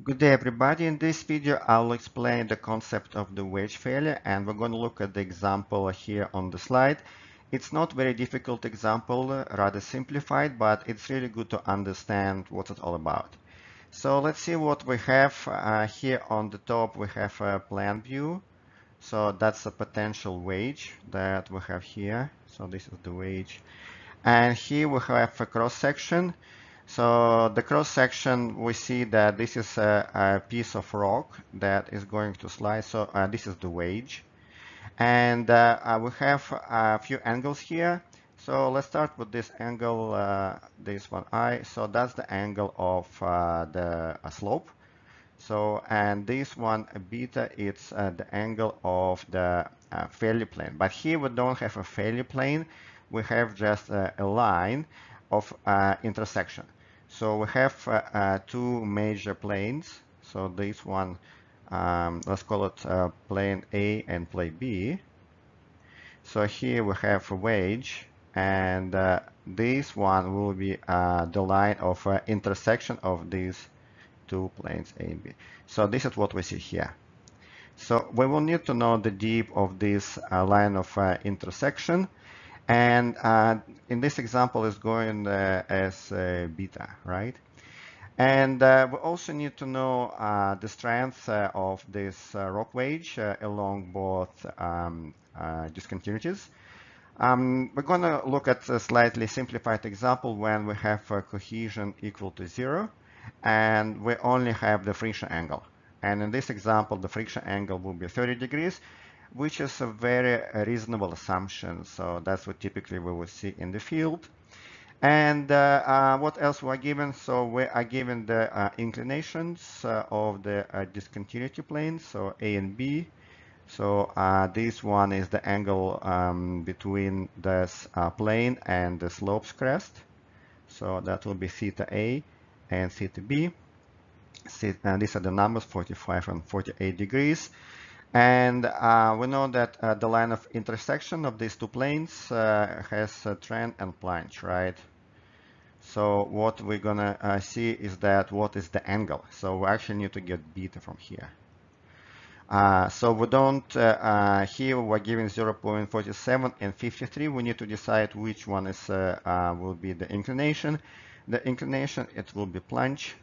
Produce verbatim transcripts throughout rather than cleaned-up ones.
Good day, everybody. In this video, I'll explain the concept of the wedge failure, and we're going to look at the example here on the slide. It's not very difficult example, uh, rather simplified, but it's really good to understand what it's all about. So let's see what we have uh, here on the top. We have a plan view. So that's a potential wedge that we have here. So this is the wedge. And here we have a cross section. So the cross section, we see that this is a, a piece of rock that is going to slide. So uh, this is the wedge. And uh, uh, we have a few angles here. So let's start with this angle, uh, this one I. So that's the angle of uh, the uh, slope. So, and this one beta, it's uh, the angle of the uh, failure plane. But here we don't have a failure plane. We have just uh, a line of uh, intersection. So we have uh, uh, two major planes. So this one, um, let's call it uh, plane A and plane B. So here we have a wedge, and uh, this one will be uh, the line of uh, intersection of these two planes A and B. So this is what we see here. So we will need to know the depth of this uh, line of uh, intersection. And uh, in this example, is going uh, as uh, beta, right? And uh, we also need to know uh, the strength uh, of this uh, rock wedge uh, along both um, uh, discontinuities. Um, we're going to look at a slightly simplified example when we have a cohesion equal to zero and we only have the friction angle. And in this example, the friction angle will be thirty degrees, which is a very reasonable assumption. So that's what typically we will see in the field. And uh, uh, what else we are given? So we are given the uh, inclinations uh, of the uh, discontinuity planes, so A and B. So uh, this one is the angle um, between this uh, plane and the slope's crest. So that will be theta A and theta B. And these are the numbers, forty-five and forty-eight degrees. And uh, we know that uh, the line of intersection of these two planes uh, has a trend and plunge, right? So what we're gonna uh, see is that what is the angle. So we actually need to get beta from here. Uh, so we don't, uh, uh, here we're given zero point four seven and fifty-three. We need to decide which one is uh, uh, will be the inclination. The inclination, it will be plunge.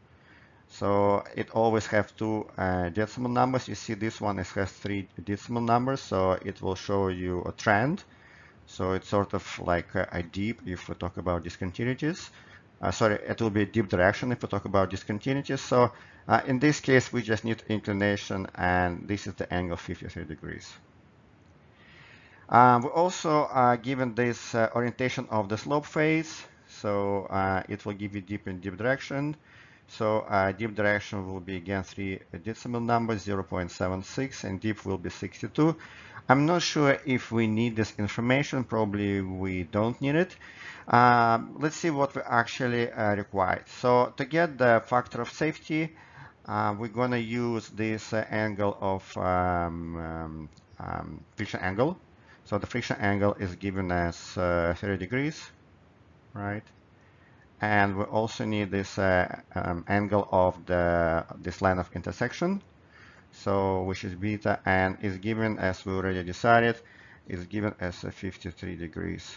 So it always have two uh, decimal numbers. You see this one, it has three decimal numbers, so it will show you a trend. So it's sort of like a, a deep if we talk about discontinuities. Uh, sorry, it will be a deep direction if we talk about discontinuities. So uh, in this case, we just need inclination, and this is the angle fifty-three degrees. Uh, we also are given this uh, orientation of the slope phase. So uh, it will give you deep and deep direction. So uh, deep direction will be again three decimal numbers, zero point seven six, and deep will be sixty-two. I'm not sure if we need this information. Probably we don't need it. Uh, let's see what we actually uh, require. So to get the factor of safety, uh, we're going to use this uh, angle of um, um, um, friction angle. So the friction angle is given as uh, thirty degrees, right? And we also need this uh, um, angle of the this line of intersection, so which is beta, and is given, as we already decided, is given as uh, fifty-three degrees.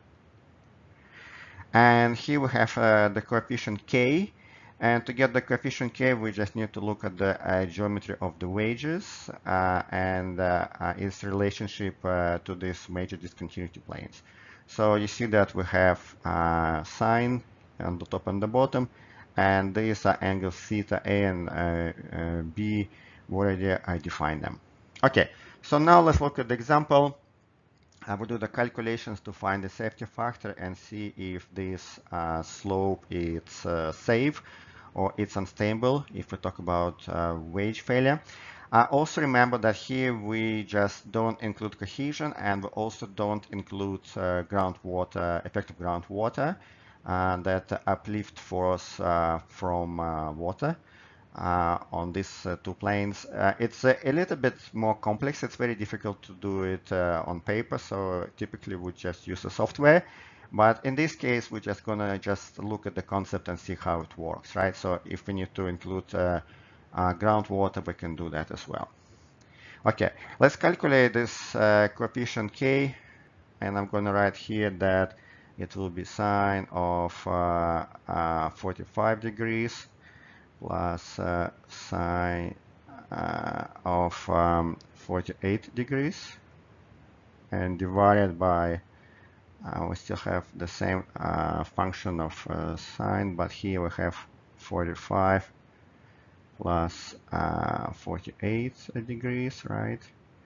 And here we have uh, the coefficient k, and to get the coefficient k, we just need to look at the uh, geometry of the wedges uh, and uh, uh, its relationship uh, to these major discontinuity planes. So you see that we have uh, sine on the top and the bottom, and these are angles theta A and uh, uh, B. We already I defined them. Okay, so now let's look at the example. I will do the calculations to find the safety factor and see if this uh, slope is uh, safe or it's unstable if we talk about uh, wedge failure. Uh, also remember that here we just don't include cohesion, and we also don't include uh, groundwater, effective groundwater. Uh, that uplift force uh, from uh, water uh, on these uh, two planes. Uh, it's a, a little bit more complex. It's very difficult to do it uh, on paper, so typically we just use the software. But in this case, we're just gonna just look at the concept and see how it works, right? So if we need to include uh, uh, groundwater, we can do that as well. Okay, let's calculate this uh, coefficient K, and I'm gonna write here that it will be sine of uh, uh, forty-five degrees plus uh, sine uh, of um, forty-eight degrees, and divided by, uh, we still have the same uh, function of uh, sine, but here we have forty-five plus uh, forty-eight degrees, right?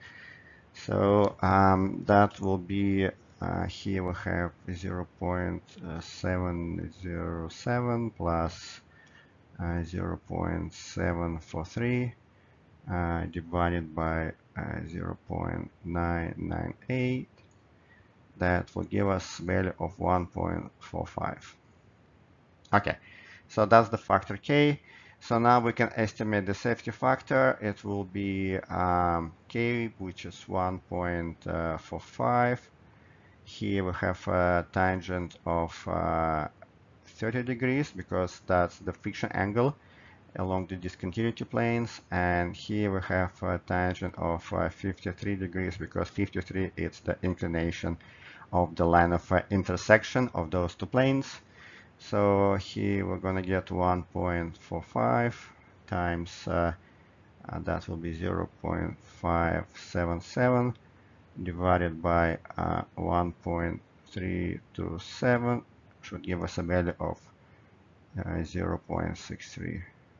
So um, that will be, uh, here we have zero point seven zero seven plus uh, zero point seven four three uh, divided by uh, zero point nine nine eight. That will give us value of one point four five. Okay, so that's the factor K. So now we can estimate the safety factor. It will be um, K, which is one point four five. Here we have a tangent of uh, thirty degrees because that's the friction angle along the discontinuity planes, and here we have a tangent of uh, fifty-three degrees because fifty-three is the inclination of the line of uh, intersection of those two planes. So here we're going to get one point four five times uh, uh, that will be zero point five seven seven divided by uh, one point three two seven should give us a value of uh, zero point six three.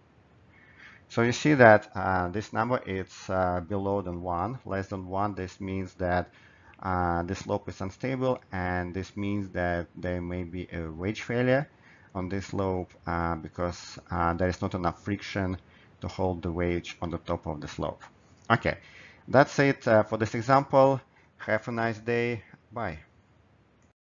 So you see that uh, this number is uh, below than one, less than one. This means that uh, the slope is unstable, and this means that there may be a wedge failure on this slope uh, because uh, there is not enough friction to hold the wedge on the top of the slope. Okay, that's it uh, for this example. Have a nice day. Bye.